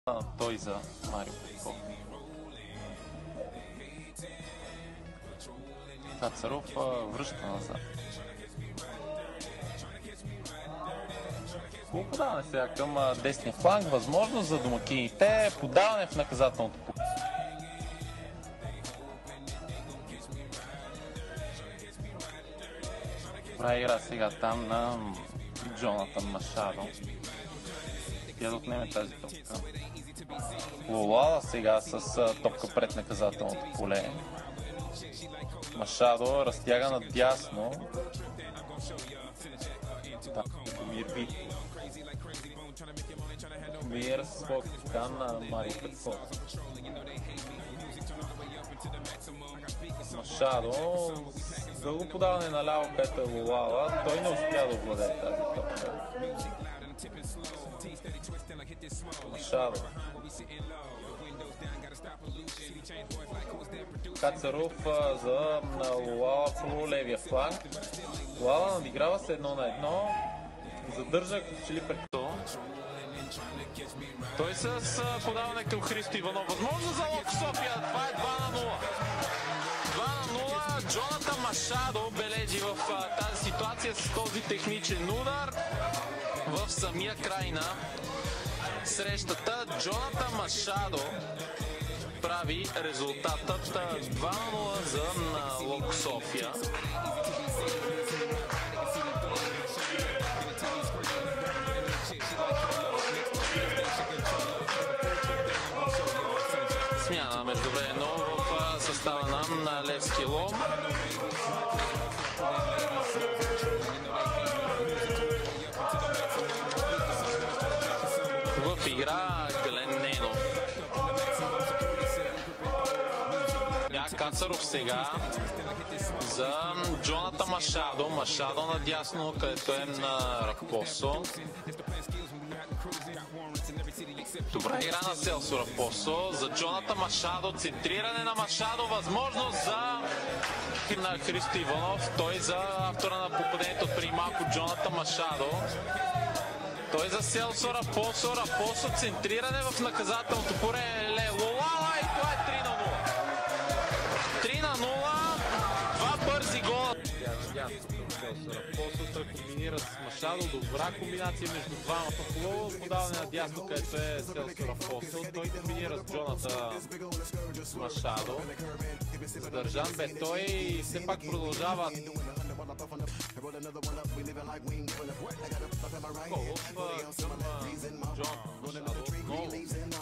той за Марио Петков. Кацаров връща назад. Подаване сега към десния фланг, възможност за домакините, подаване в наказателното поле. Добра игра сега там на Джонатан Машадо. Тя да отнеме тази топка. Лолала сега с топка пред наказателното поле. Машадо разтяга надясно. Мир Мир с фокуска на Марио Петков. Машадо дълго подаване наляво, където е Лолала. Той не успя да овладее тази топка. Машадо. Кацаров за Лолала по левия фланг. Лолала надиграва се 1-1. Задържа като че ли пред той с подаване към Христо Иванов. Възможно за Локо София. Това е 2-0. 2-0. Джонатан Машадо бележи в тази ситуация с този техничен удар в самия край на срещата. Джонатан Машадо прави резултатът 2-0 за Локо София. Смяна междувременно в състава на Левски Лом. В игра Гален Ненов. Кацаров сега за Джонатан Машадо. Машадо надясно, където е на Рапосо. Добра игра на Селсо Рапосо. За Джонатан Машадо. Центриране на Машадо. Възможност за на Христо Иванов. Той за автора на попадението от преди малко Джонатан Машадо. Той за Селсо Рапосо. Рапосо центриране в наказателното поле. Лолала и това е 3-0. 3-0. Два бързи гола. Рапосо той комбинира с Машадо. Добра комбинация между двамата. Хубаво подаване на дясно, където е Селсо Рапосо. Той комбинира с Джоната Машадо. Задържан бе той и все пак продължава. Голов към Джон Машадо.